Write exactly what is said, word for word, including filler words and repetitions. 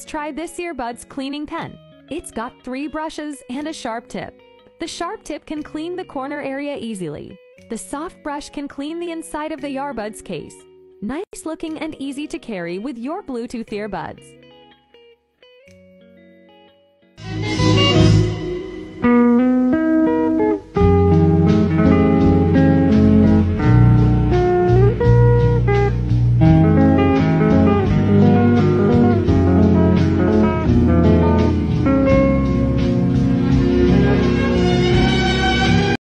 try this earbuds cleaning pen. It's got three brushes and a sharp tip. The sharp tip can clean the corner area easily. The soft brush can clean the inside of the earbuds case. Nice looking and easy to carry with your Bluetooth earbuds.